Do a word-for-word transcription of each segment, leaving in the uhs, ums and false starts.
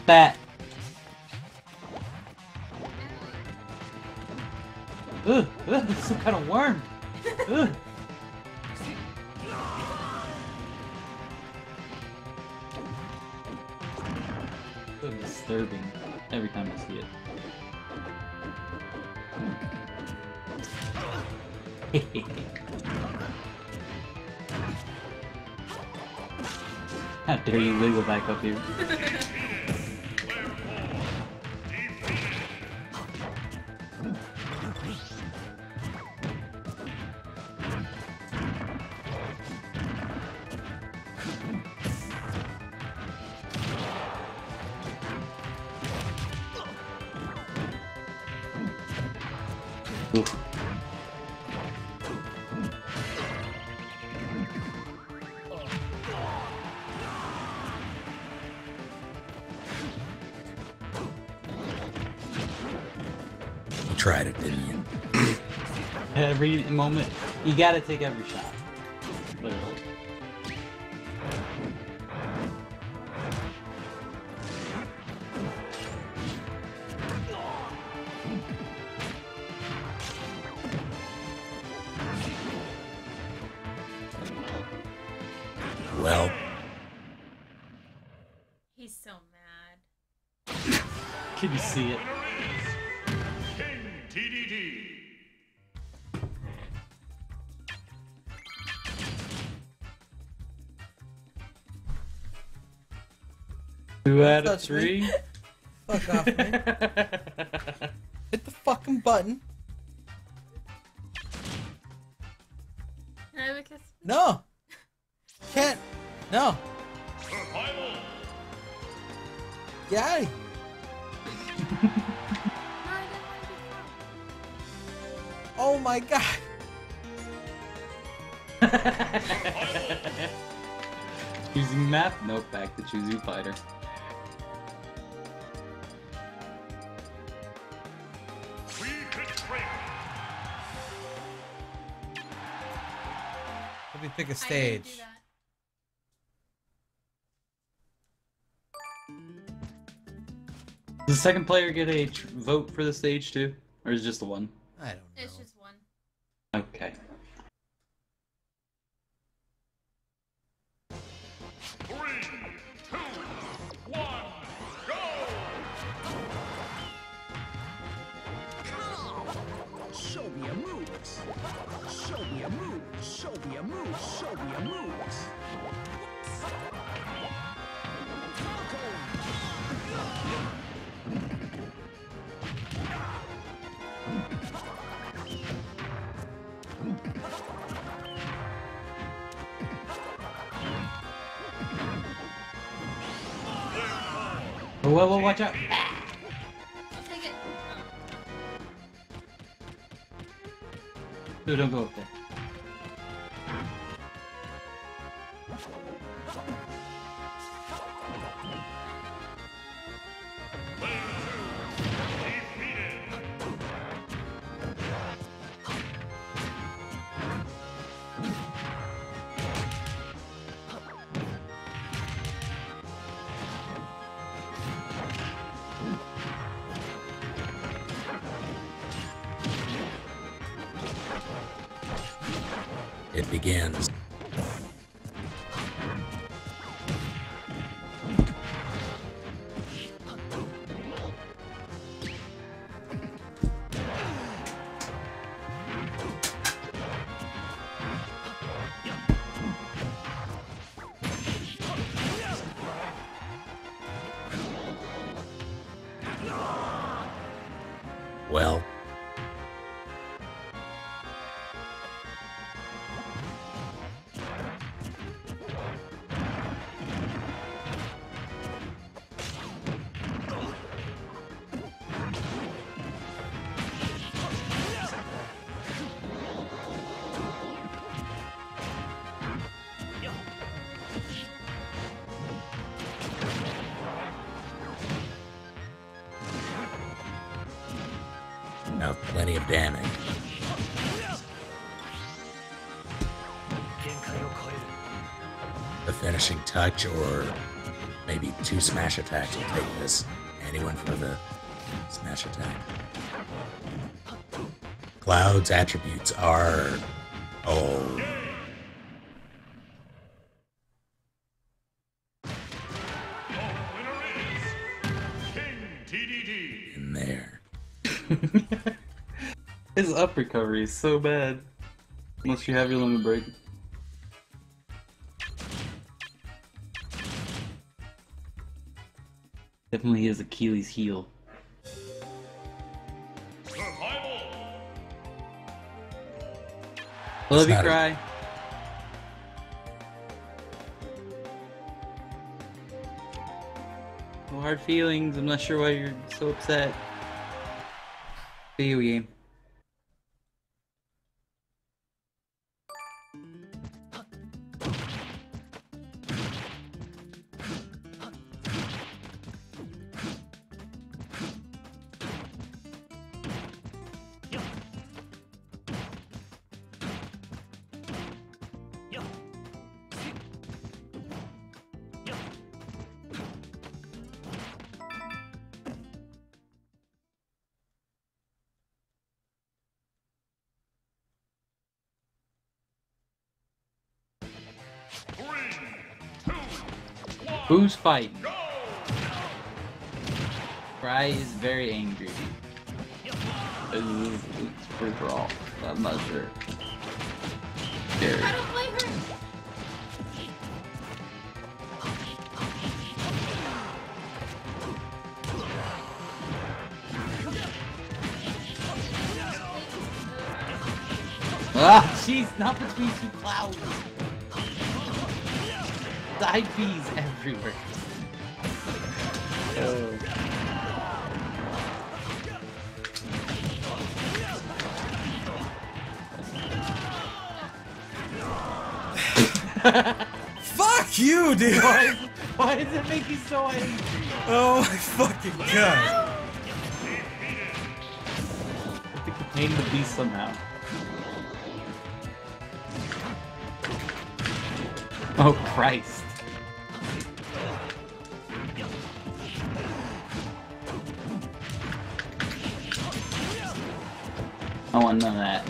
that. Ugh, ugh, it's some kind of worm. Ugh. So disturbing every time I see it. How dare you wiggle back up here? Oof. You tried it, didn't you? Every moment, you gotta take every shot. Literally. Well, He's so mad. Can you see it? T D D. Two out of Touch three. me. Fuck off me. Hit the fucking button. Can I have a kiss? No. Can't. No. Survival. Get out of here. No, I didn't want to be fun. Oh my god. Choosing map? Nope, back to choosing fighter. We betray. Let me pick a I didn't do stage. that. Does the second player get a tr vote for the stage too? Or is it just the one? I don't know. It's just one. Okay. Three, two, one, go! Show me your moves. Show me your moves. Show me your moves. Show me your moves. Whoa, whoa, whoa, watch out! I'll take it. Dude, don't go up there. it begins. Well, now plenty of damage. The finishing touch or Maybe two smash attacks will take this. Anyone for the smash attack? Cloud's attributes are... Oh. Winner is King T D D. In there. His up recovery is so bad. Unless you have your limit break. Definitely his Achilles heel. Survival. Love you, not a- Cry. No hard feelings. I'm not sure why you're so upset. Video game. Three, two, one, Who's fighting? go! Cry is very angry. It's, it's free for all. I'm not sure. Scary. I don't play her. Ah, jeez, not between two clouds. Side B's everywhere. Oh. Fuck you, dude! Why, why does it make you so angry? Oh my fucking god. I think the pain of the beast somehow. Oh Christ. I want none of that.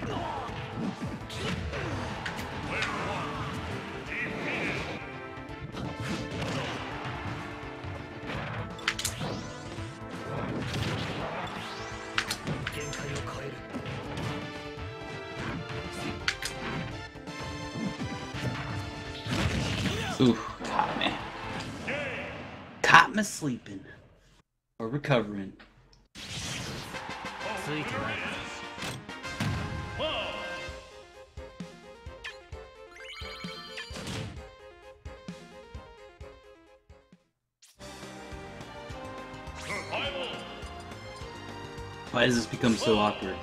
Ooh, caught me. Caught me sleeping. Or recovering. Survival. Why does this become so awkward?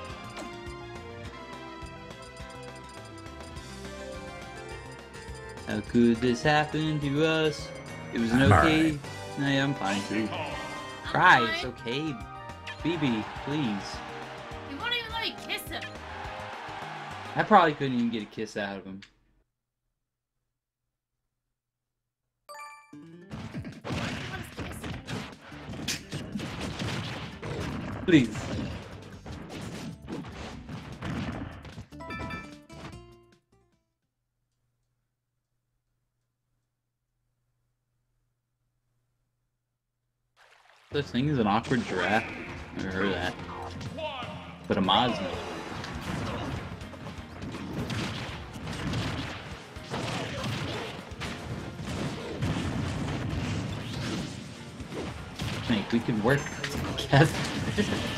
How could this happen to us? It was an I'm okay. alright. No, yeah, I'm fine too. I'm Cry, fine. it's okay. B B, please. You won't even let me kiss him. I probably couldn't even get a kiss out of him. Please. This thing is an awkward giraffe. Never heard of that. But a Mazda. I think we could work together.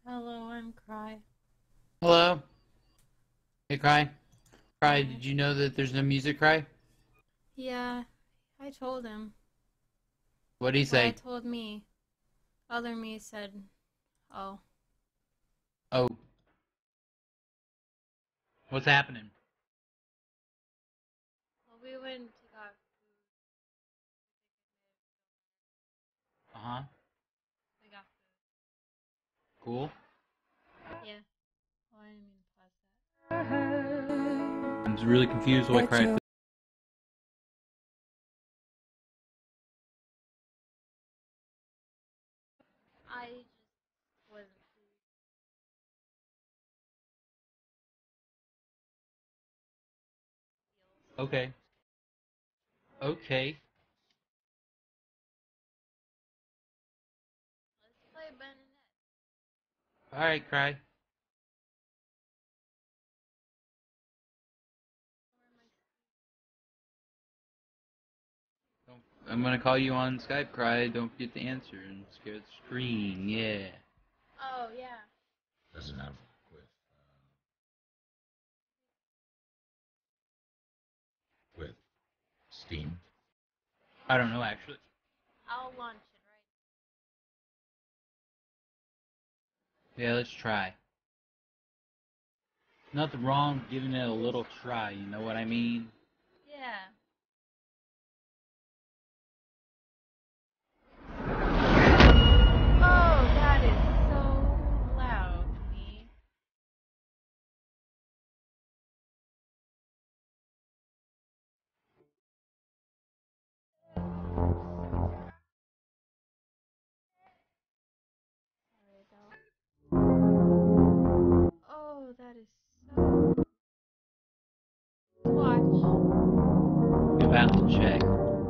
Hello, I'm Cry. Hello? Hey, Cry. Cry, did you know that there's no music, Cry? Yeah, I told him. What'd he Well, I say? told me. Other me said, oh. Oh. What's happening? Well, we went to got Uh-huh. food. We got Cool. food. Yeah. Oh, I didn't mean to pause that. I'm really confused what Cry... I just wasn't. Okay. Okay. Let's play Ben and Ed. Alright, Cry. I'm gonna call you on Skype, Cry. Don't forget to answer and scare the screen. Yeah. Oh, yeah. Doesn't have with uh, with Steam. I don't know, actually. I'll launch it right. Yeah, let's try. Nothing wrong with giving it a little try, you know what I mean? Yeah. Oh, that is so loud, me. Oh, that is so. Watch. I'm about to check.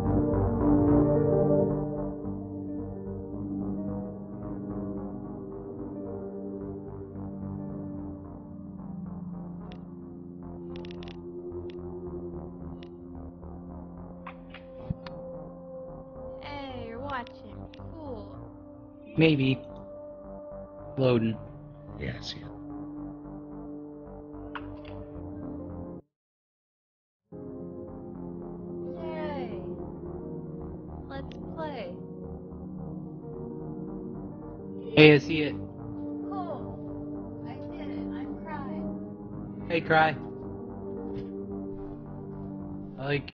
Hey, you're watching. Cool. Maybe. Loading. Yeah, I see it. Yay. Let's play. Hey, I see it. Cool. I did it. I'm crying. Hey, Cry. I like